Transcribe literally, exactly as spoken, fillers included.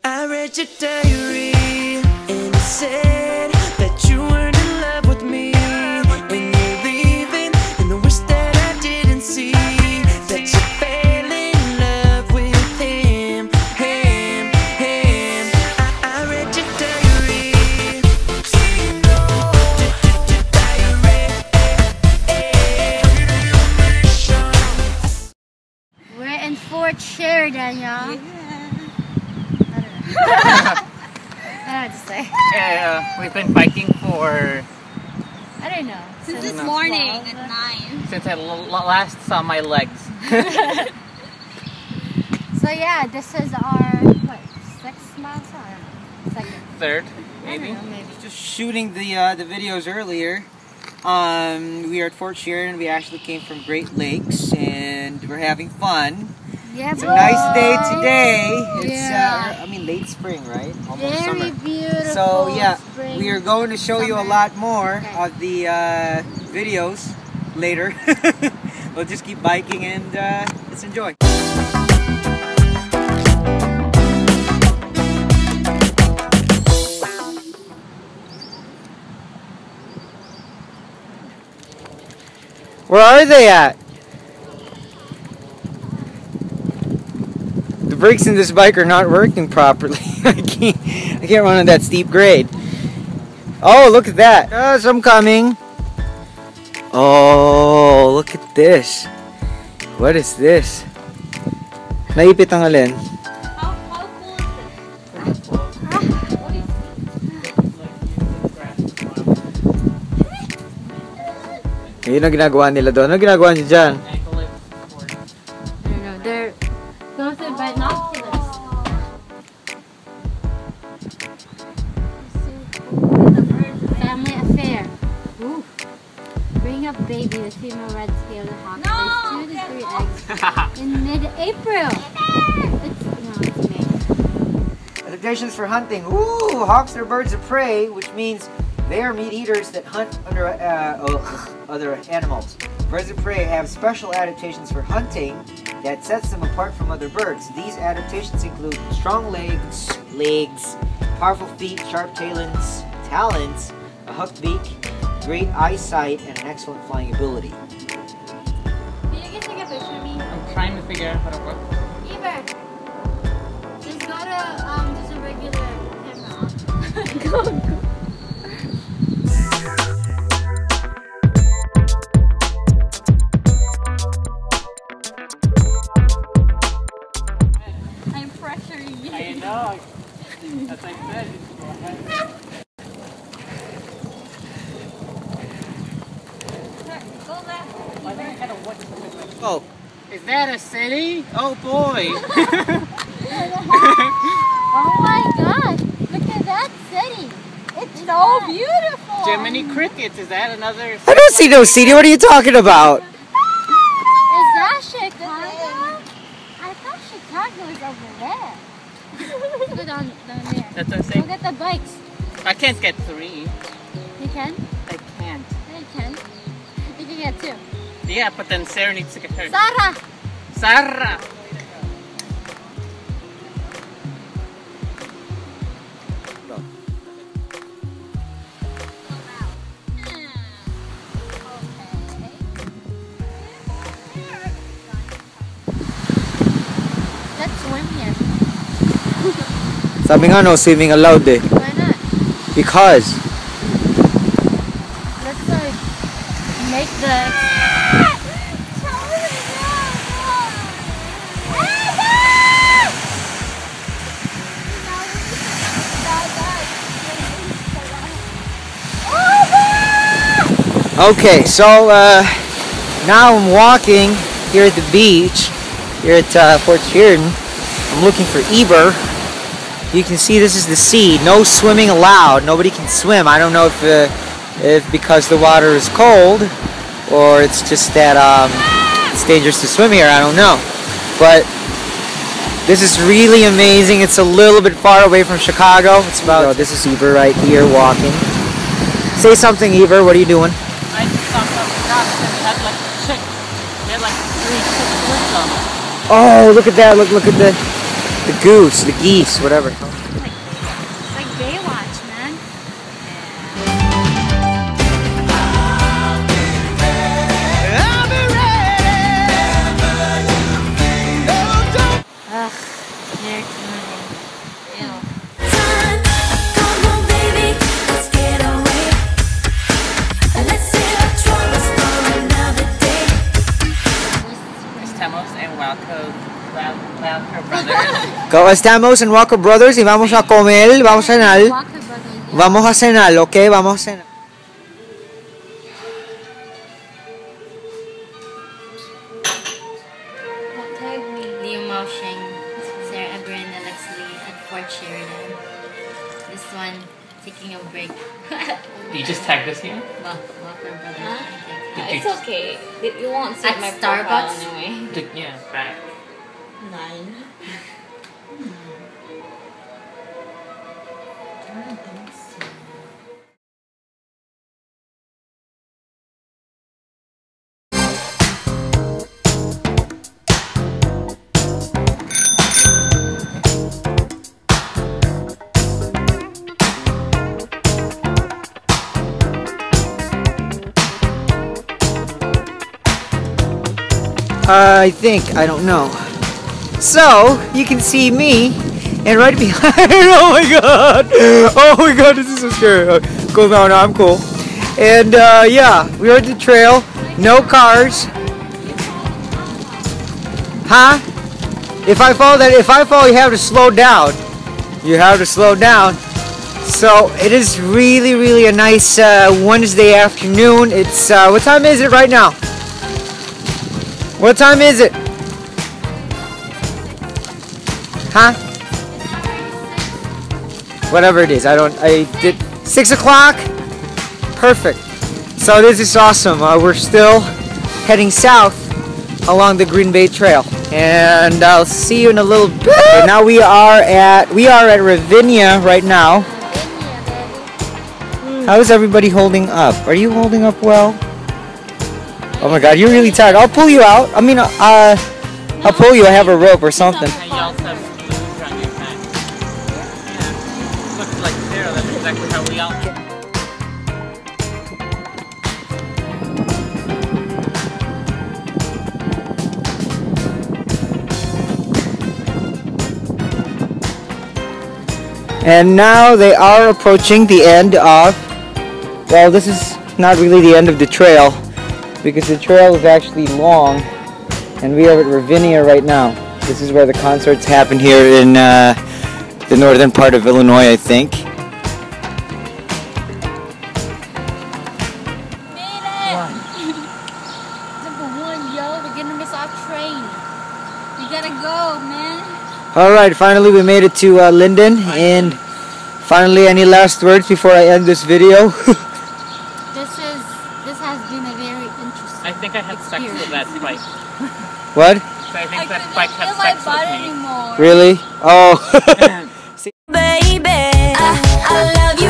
I read your diary and it said that you weren't in love with me, and you're leaving, and I wish that I didn't see that you fell in love with him, him, him. I, I read your diary, diary. We're in Fort Sheridan, y'all. Yeah. I don't know what to say. Yeah, uh, we've been biking for I don't know. Since this know. morning twelve. at nine. since I l last saw my legs. So yeah, this is our what sixth mile? I don't know. Second. Third, I maybe. don't know, maybe. Just shooting the uh, the videos earlier. Um, we are at Fort Sheridan. We actually came from Great Lakes, and we're having fun. Yeah, It's a nice day today. It's Yeah. uh, I mean late spring, right? Almost Very summer. beautiful. So yeah, spring, we are going to show you a summer. lot more Okay. of the uh, videos later. We'll just keep biking and uh, let's enjoy. Where are they at? The brakes in this bike are not working properly. I can't I can't run on that steep grade. Oh, look at that. Yes, I'm coming. Oh, look at this. What is this? Naipit ang alin. How, how cool is this? What is Ayun ang ginagawa nila doon. Ano ginagawa niyo dyan? I don't know. They're going through binoculars. Family affair. Ooh. Bring up baby, the female red-tailed hawk No, lays two to three no. eggs in mid-April. It's no, it's May. Adaptations for hunting. Ooh, hawks are birds of prey, which means they are meat eaters that hunt under uh, oh, other animals. Birds of prey have special adaptations for hunting that sets them apart from other birds. These adaptations include strong legs, legs, powerful feet, sharp talons, talons, a hooked beak, great eyesight, and an excellent flying ability. Can you get take a picture of me? I'm trying to figure out how to work. Eber, just go to um just a regular camera. Go, go. I'm pressuring you. I know. As I said, go ahead. Go left. Oh, Is that a city? Oh boy! Oh my gosh! Look at that city. It's so beautiful. Jiminy Crickets, is that another I don't see no city. What are you talking about? Is that Chicago? I thought Chicago was over there. Let's go down, down there. That's what I'm Go saying. get the bikes. I can't get three. You can? I can't. Yeah, you can. You can get two. Yeah, but then Sarah needs to get hers. Sarah! Sarah! Let's swim here. Sabi nga no, swimming allowed eh. Why not? Because. Let's like make the Okay, so uh, now I'm walking here at the beach, here at uh, Fort Sheridan. I'm looking for Eber. You can see this is the sea. No swimming allowed. Nobody can swim. I don't know if, uh, if because the water is cold or it's just that um, it's dangerous to swim here. I don't know. But this is really amazing. It's a little bit far away from Chicago. It's about. Oh, this is Eber right here walking. Say something, Eber. What are you doing? I just saw some cops and they had like chicks. They had like three chicks with them. Oh, look at that. Look, look at the the goose, the geese, whatever. hurts mine. Ew. Time, come on, baby, let's get away. Let's save our troubles for another day. Estamos en Walco, Walco Brothers. Go, estamos en Walker Brothers y vamos a comer, vamos a cenar. Walker Brothers, yeah. Vamos a cenar, ¿ok? Vamos a cenar. Liam Mausheng, Sarah Brenda Lexley at Fort Sheridan. This one taking a break. Do you just tag this here? Well, Walker Brothers. Huh? I think. Did It's you- okay. You you won't see At my Starbucks? profile anyway. Did- Yeah, right. Nine. Uh, I think, I don't know. So, you can see me, and right behind, oh my god! Oh my god, this is so scary. Uh, Cool, no, no, I'm cool. And, uh, yeah, we're at the trail, no cars. Huh? If I fall, that if I fall, you have to slow down. You have to slow down. So, it is really, really a nice, uh, Wednesday afternoon. It's, uh, what time is it right now? What time is it? Huh? Whatever it is, I don't, I did, six o'clock? Perfect. So this is awesome. Uh, we're still heading south along the Green Bay Trail. And I'll see you in a little bit. Okay, now we are at, we are at Ravinia right now. How is everybody holding up? Are you holding up well? Oh my god, you're really tired. I'll pull you out. I mean, uh, I'll pull you. I have a rope or something. And you also have screws around your neck. Yeah. Looks like zero. That's exactly how we all get. And now they are approaching the end of, well, this is not really the end of the trail, because the trail is actually long, and we are at Ravinia right now. This is where the concerts happen here in uh, the northern part of Illinois, I think. Made it! Number one, yo, we're gonna miss our train. We gotta go, man. Alright, finally we made it to uh, Linden, and finally, any last words before I end this video? This is, this has been a very interesting I think I had sex with that spike. What? So I think I that couldn't spike feel had my sex butt with me. anymore. Really? Oh. Baby, I, I love you.